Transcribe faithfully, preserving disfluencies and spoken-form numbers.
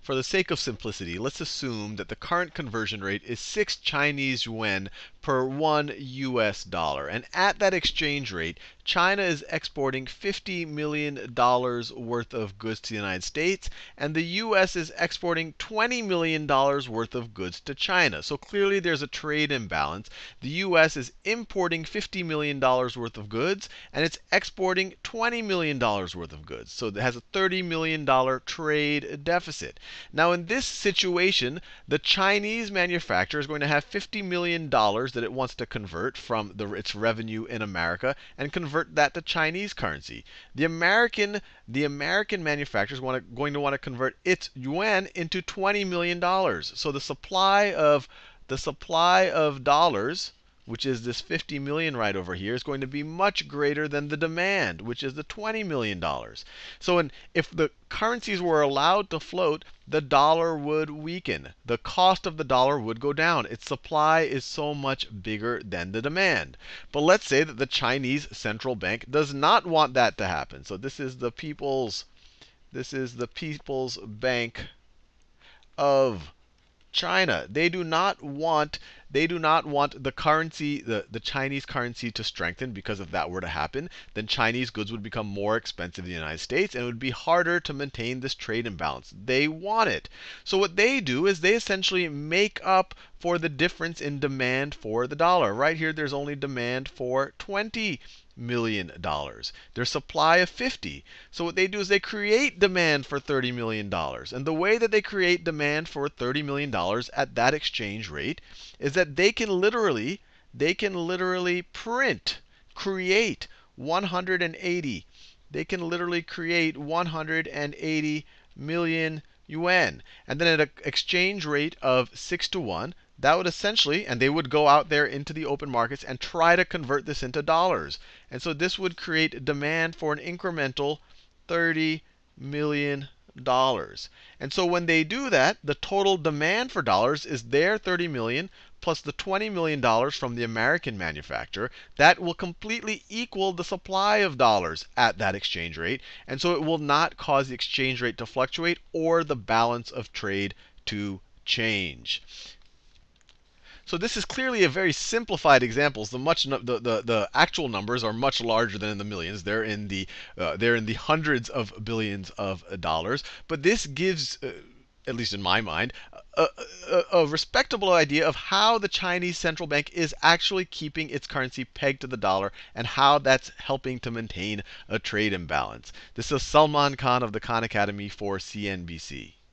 for the sake of simplicity, let's assume that the current conversion rate is six Chinese yuan per one U S dollar. And at that exchange rate, China is exporting fifty million dollars worth of goods to the United States, and the U S is exporting twenty million dollars worth of goods to China. So clearly there's a trade imbalance. The U S is importing fifty million dollars worth of goods, and it's exporting twenty million dollars worth of goods. So it has a thirty million dollars trade deficit. Now in this situation, the Chinese manufacturer is going to have fifty million dollars that it wants to convert from the, its revenue in America and convert that to Chinese currency. The American, the American manufacturer is want to, going to want to convert its yuan into twenty million dollars. So the supply of the supply of dollars, which is this fifty million right over here, is going to be much greater than the demand, which is the twenty million dollars. So in, if the currencies were allowed to float, the dollar would weaken. The cost of the dollar would go down. Its supply is so much bigger than the demand. But let's say that the Chinese central bank does not want that to happen. So this is the people's, this is the People's Bank of China. They do not want they do not want the currency, the, the Chinese currency to strengthen, because if that were to happen, then Chinese goods would become more expensive in the United States, and it would be harder to maintain this trade imbalance. They want it. So what they do is they essentially make up for the difference in demand for the dollar. Right here, there's only demand for twenty million dollars. Their supply of fifty. So what they do is they create demand for thirty million dollars. And the way that they create demand for thirty million dollars at that exchange rate is that they can literally, they can literally print, create one hundred eighty. They can literally create one hundred eighty million yuan. And then at an exchange rate of six to one, that would essentially, and they would go out there into the open markets and try to convert this into dollars. And so this would create demand for an incremental thirty million dollars. And so when they do that, the total demand for dollars is their thirty million plus the twenty million dollars from the American manufacturer. That will completely equal the supply of dollars at that exchange rate. And so it will not cause the exchange rate to fluctuate or the balance of trade to change. So this is clearly a very simplified example. The much the, the the actual numbers are much larger than in the millions. They're in the uh, they're in the hundreds of billions of dollars. But this gives, uh, at least in my mind, a, a, a respectable idea of how the Chinese central bank is actually keeping its currency pegged to the dollar and how that's helping to maintain a trade imbalance. This is Salman Khan of the Khan Academy for C N B C.